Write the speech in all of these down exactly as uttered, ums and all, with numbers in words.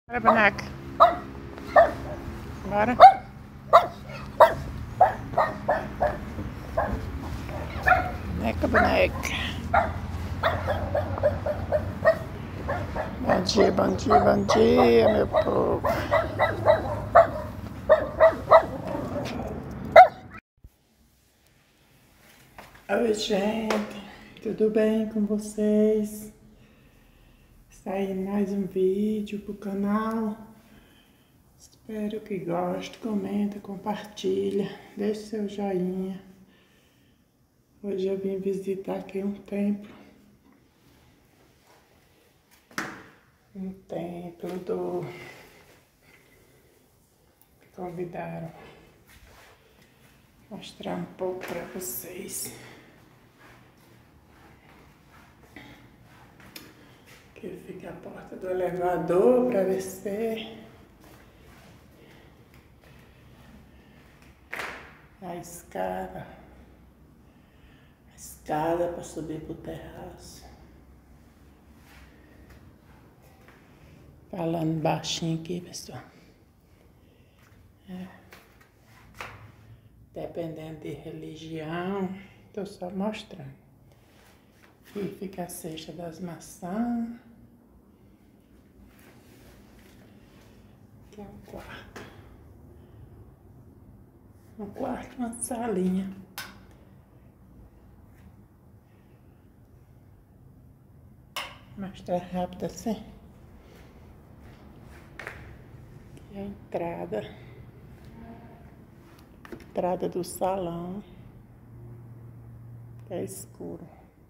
Bora, boneca. Bora. Boneca, boneca. Bom dia, bom dia, bom dia, meu povo. Oi, gente. Tudo bem com vocês? Está aí mais um vídeo pro canal. Espero que goste, comenta, compartilha, deixe seu joinha. Hoje eu vim visitar aqui um templo. Um templo do... Me convidaram. Vou mostrar um pouco para vocês. Aqui fica a porta do elevador para descer. A escada. A escada para subir pro terraço. Falando baixinho aqui, pessoal. É. Dependendo de religião, tô só mostrando. Aqui fica a cesta das maçãs. Aqui é um quarto. Um quarto, uma salinha. Vou mostrar rápido assim. Aqui é a entrada. Entrada do salão. É escuro.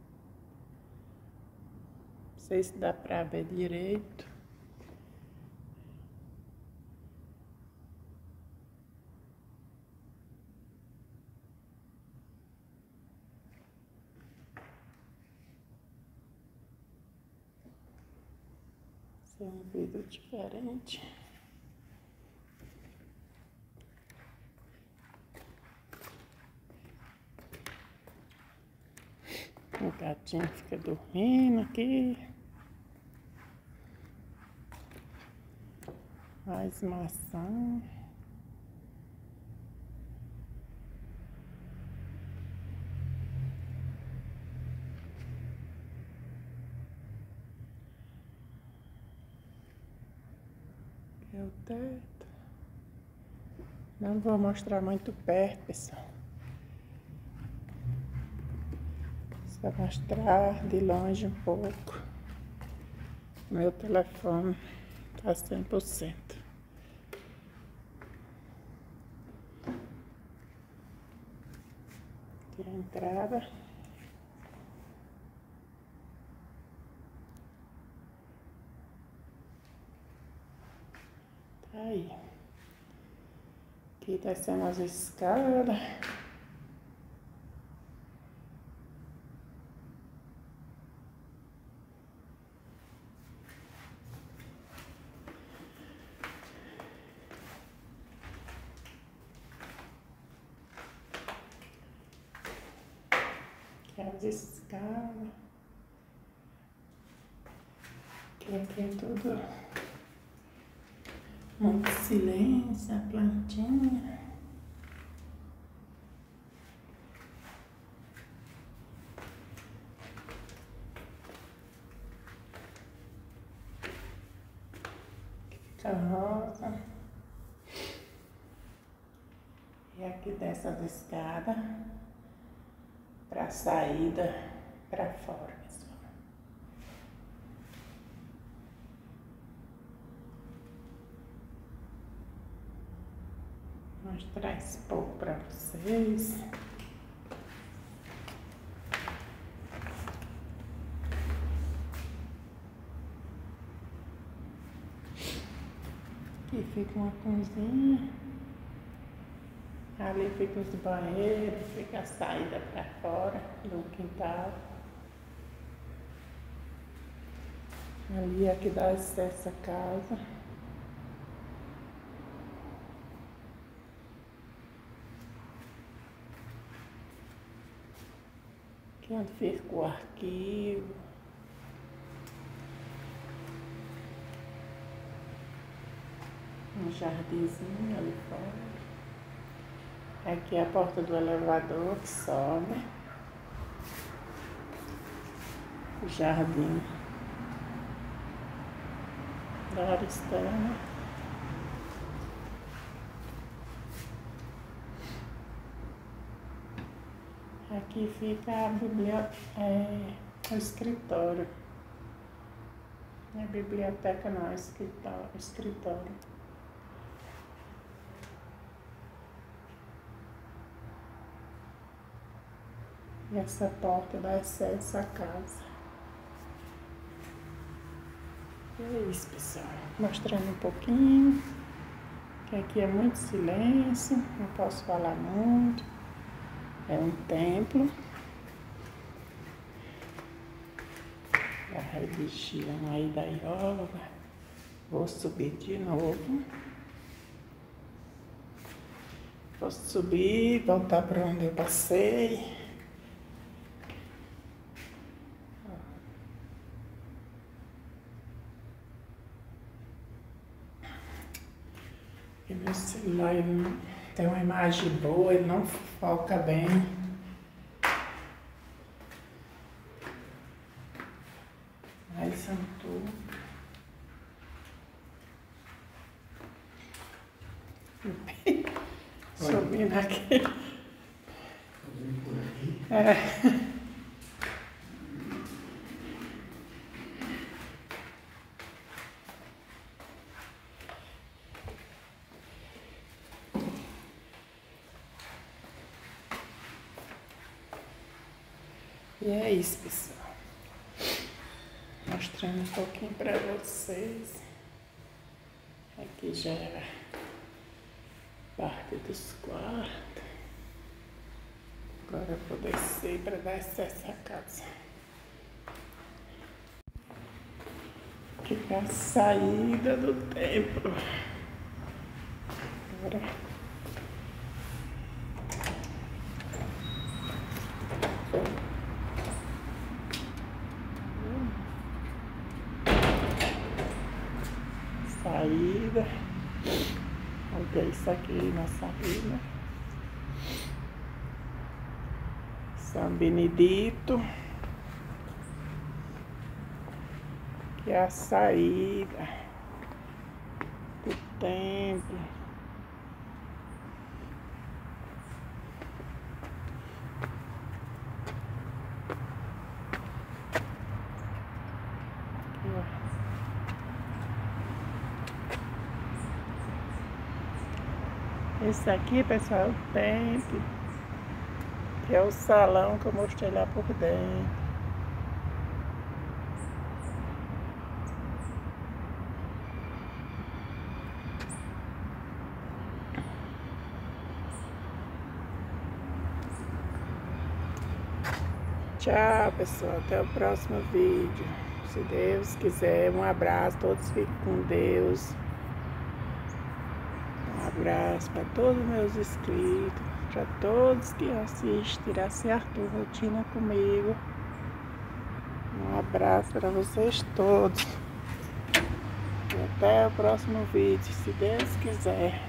Não sei se dá pra ver direito. Esse é um vidro diferente. O gatinho fica dormindo aqui. Mais maçã. Aqui é o teto. Não vou mostrar muito perto, pessoal. Só mostrar de longe um pouco. Meu telefone tá cem por cento. Aqui é a entrada. Tá aí. Aqui descendo as escadas. As escadas. Aqui, aqui é tudo muito silêncio, a plantinha. Aqui fica a rosa. E aqui desce as escadas para a saída para fora, pessoal. Vou mostrar esse pouco para vocês. Aqui fica uma cozinha. Ali fica os banheiros, fica a saída para fora do quintal. Ali é que dá acesso à casa. Aqui onde fica o arquivo. Um jardinzinho ali fora. Aqui é a porta do elevador que sobe. O jardim da área externa. Aqui fica a biblioteca, é, o escritório. Não é biblioteca não, é escritório. escritório. E essa porta dá acesso à casa. E é isso, pessoal. Mostrando um pouquinho. Que aqui é muito silêncio, não posso falar muito. É um templo. A religião aí da yoga. Vou subir de novo. Posso subir, voltar para onde eu passei. E meu celular ele não tem uma imagem boa, ele não foca bem. Aí são tudo. Subindo aqui. É. E é isso, pessoal. Mostrando um pouquinho para vocês. Aqui já é parte dos quartos. Agora eu vou descer para dar acesso à casa. Aqui é a saída do templo. Agora saída. Olha isso aqui na saída. São Benedito. Que é a saída do templo. Aqui, ó. Esse aqui, pessoal, é o templo, que é o salão que eu mostrei lá por dentro. Tchau, pessoal, até o próximo vídeo. Se Deus quiser, um abraço, todos fiquem com Deus. Um abraço para todos os meus inscritos, para todos que assistem Iraci Arthur Rotina comigo. Um abraço para vocês todos. E até o próximo vídeo, se Deus quiser.